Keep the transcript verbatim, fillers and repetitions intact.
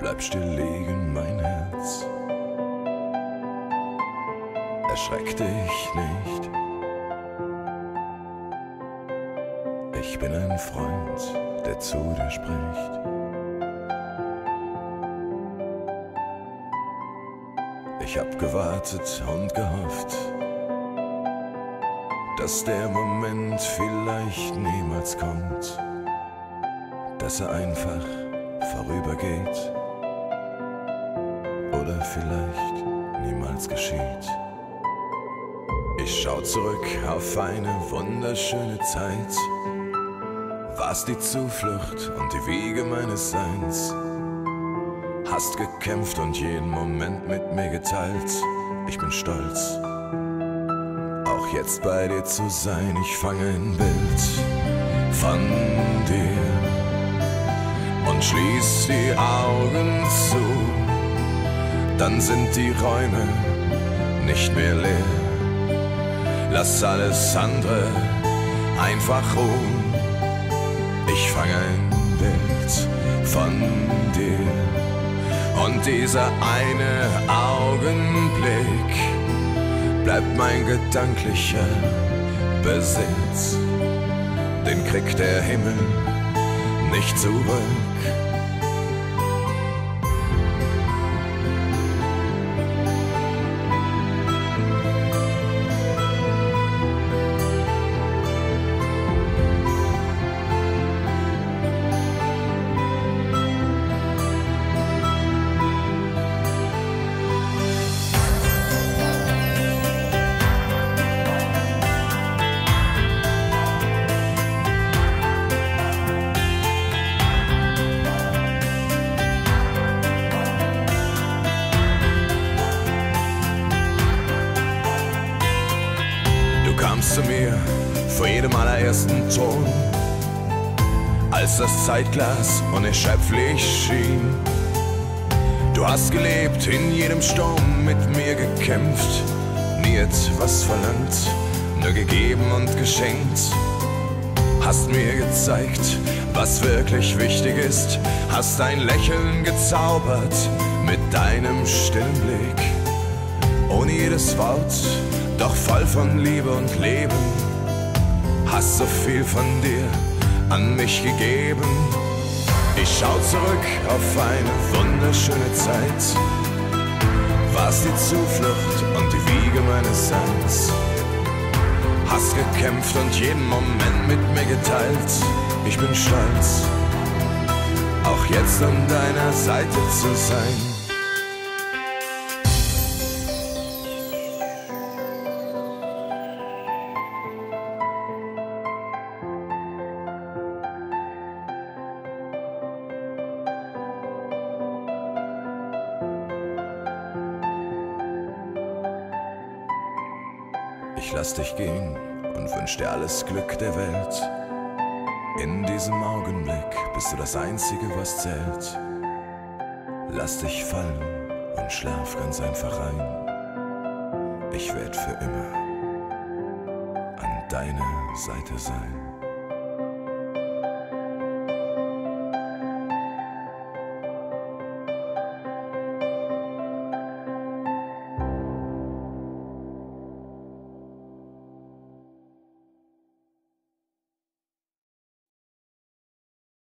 Bleib still liegen, mein Herz. Erschreck dich nicht. Ich bin ein Freund, der zu dir spricht. Ich hab gewartet und gehofft, dass der Moment vielleicht niemals kommt, dass er einfach vorübergeht oder vielleicht niemals geschieht. Ich schau zurück auf eine wunderschöne Zeit, warst die Zuflucht und die Wiege meines Seins. Hast gekämpft und jeden Moment mit mir geteilt. Ich bin stolz, auch jetzt bei dir zu sein. Ich fange ein Bild von dir und schließ die Augen zu. Dann sind die Räume nicht mehr leer. Lass alles andere einfach ruhen. Ich fange ein Bild von dir. Und dieser eine Augenblick bleibt mein gedanklicher Besitz. Den kriegt der Himmel nicht zurück. Zu mir vor jedem allerersten Ton, als das Zeitglas unerschöpflich schien. Du hast gelebt, in jedem Sturm mit mir gekämpft, nie etwas verlangt, nur gegeben und geschenkt. Hast mir gezeigt, was wirklich wichtig ist, hast ein Lächeln gezaubert mit deinem stillen Blick. Ohne jedes Wort, doch voll von Liebe und Leben, hast so viel von dir an mich gegeben. Ich schau zurück auf eine wunderschöne Zeit, warst die Zuflucht und die Wiege meines Seins. Hast gekämpft und jeden Moment mit mir geteilt. Ich bin stolz, auch jetzt an deiner Seite zu sein. Ich lass dich gehen und wünsch dir alles Glück der Welt. In diesem Augenblick bist du das Einzige, was zählt. Lass dich fallen und schlaf ganz einfach ein. Ich werd für immer an deiner Seite sein.